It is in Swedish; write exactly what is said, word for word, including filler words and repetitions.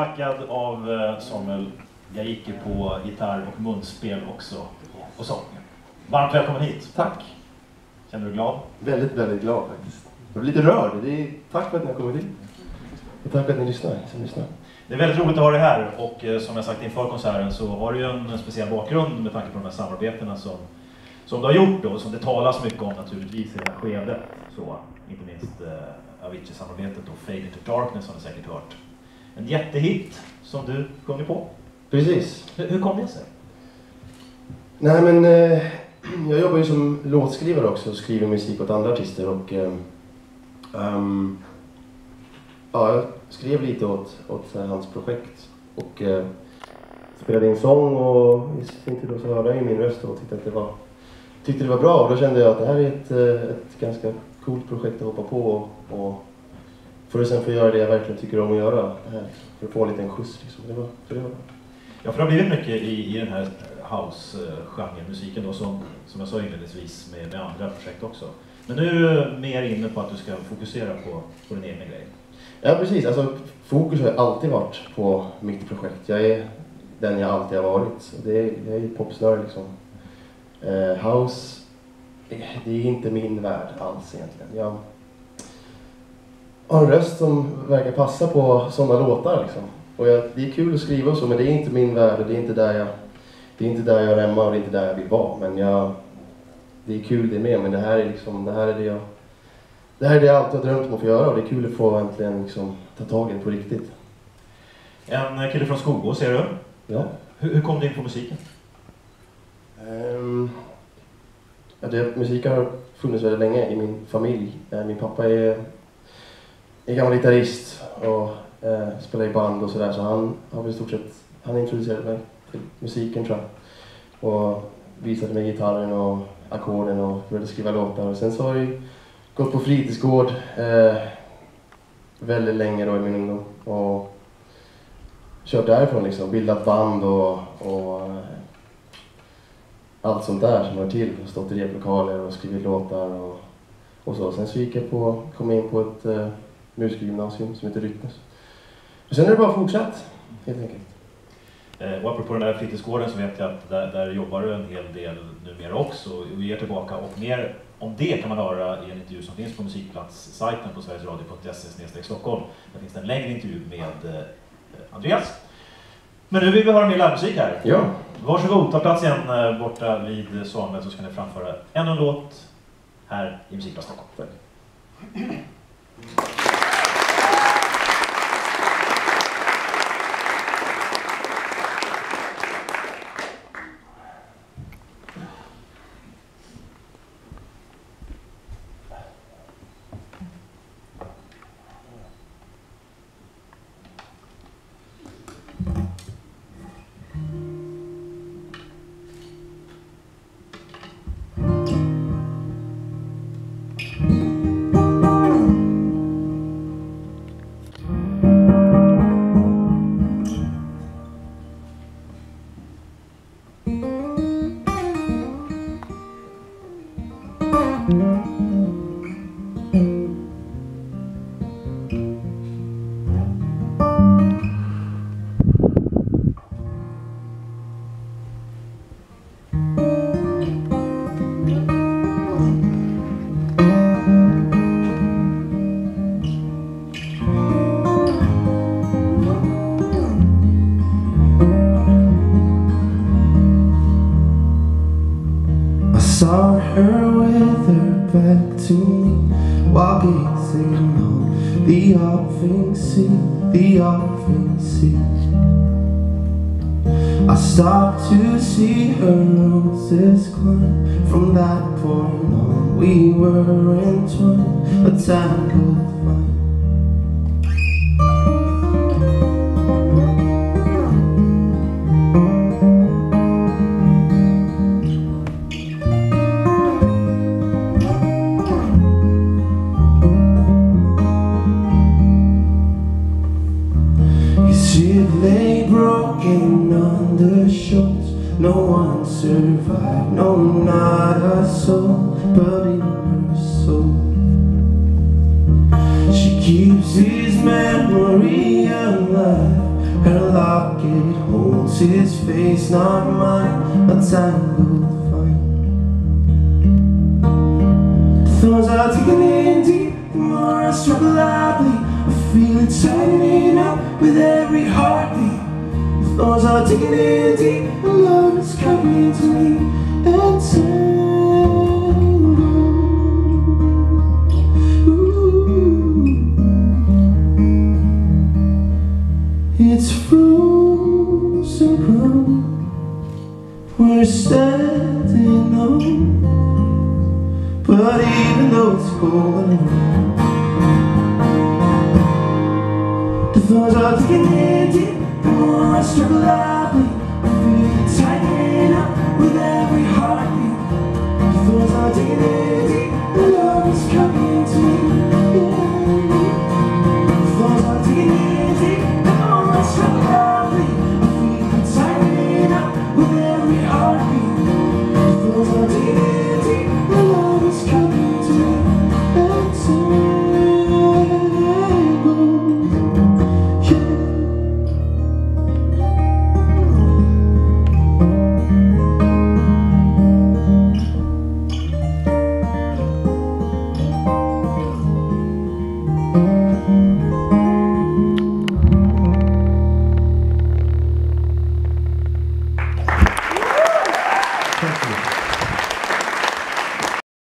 backad av Samuel Gaicke på gitarr och munspel också och sång. Varmt välkommen hit. Tack. Känner du glad? Väldigt, väldigt glad faktiskt. Jag blir lite rörd. Det är tack för att ni har kommit hit. Och tack för att ni lyssnar. Som lyssnar. Det är väldigt roligt att ha dig här och eh, som jag sagt inför konserten så har du ju en speciell bakgrund med tanke på de här samarbetena som, som du har gjort då, och som det talas mycket om naturligtvis i det här skedet. Så, inte minst eh, Avicii-samarbetet och Fade Into Darkness har ni säkert hört. En jättehit som du sjunger på. Precis. Hur, hur kom det sig? Nej men eh, jag jobbar ju som låtskrivare också och skriver musik åt andra artister och eh, um, ja, jag skrev lite åt, åt hans projekt och eh, spelade in sång och inte då så hörde jag i min röst och tyckte att det var, tyckte det var bra och då kände jag att det här är ett, ett ganska coolt projekt att hoppa på och, och för att sen få göra det jag verkligen tycker om att göra här, för att få en liten skjuts liksom. Det var, för det var bra. Ja, för det har blivit mycket i, i den här house-genren, musiken då, som, som jag sa inledningsvis med, med andra projekt också. Men nu är du mer inne på att du ska fokusera på, på din egen grej. Ja, precis. Alltså, fokus har alltid varit på mitt projekt. Jag är den jag alltid har varit. Det är, jag är popstar liksom. Eh, house, det är inte min värld alls egentligen. Jag har en röst som verkar passa på sådana låtar liksom. Och jag, det är kul att skriva och så, men det är inte min värld och det är inte där jag, det är inte där jag rämmar och det är inte där jag vill vara. Men jag, det är kul det med, men det här är liksom, det här är det jag, det här är det jag alltid har drömt om att få göra och det är kul att få äntligen liksom ta tag i det på riktigt. En kille från Skogå, ser du? Ja. Hur, hur kom du in på musiken? Um, ja, det, musik har funnits väldigt länge i min familj. Uh, min pappa är en gammal gitarrist och uh, spelar i band och sådär, så han har väl i stort sett, han introducerade mig till musiken tror jag. Och visade mig gitarren och ackorden och började skriva låtar. Och sen så har jag gått på fritidsgård uh, väldigt länge då i min ungdom. Och kört därifrån liksom, bildat band och, och allt sånt där som hör till. Stått i replokaler och skrivit låtar och, och så. Sen så gick jag på, kom in på ett uh, musikgymnasium som heter Rytmus. Och sen är det bara fortsatt, helt enkelt. Eh, och apropå den där fritidsgården så vet jag att där, där jobbar du en hel del numera också. Och vi är tillbaka och mer om det kan man höra i en intervju som finns på musikplats-sajten på sverigesradio punkt se snedstreck Stockholm. Där finns det en längre intervju med eh, Andreas. Men nu vill vi höra mer livemusik här. Ja. Varsågod, ta plats igen eh, borta vid Samuel så ska ni framföra ännu en låt här i Musikplats Stockholm. Tack. Saw her with her back to me, while gazing on the offing sea, the offing sea. I stopped to see her roses climb. From that point on we were entwined, a tangled vine. Lay broken on the shores. No one survived, no, not a soul, but in her soul she keeps his memory alive. Her locket holds his face, not mine, a tangled vine. The thorns are digging in deep, the more I struggle I bleed. I feel it tightening up with every heartbeat. The thorns are digging in deep, and love is coming to me and tangled. Ooh. It's frozen ground we're standing on, but even though it's cold and warm, the thorns are digging in deep. The more I struggle I bleed. I feel it tightening up with every heartbeat. The thorns are digging in deep, and love is coming to me. Yeah. The thorns are digging in deep.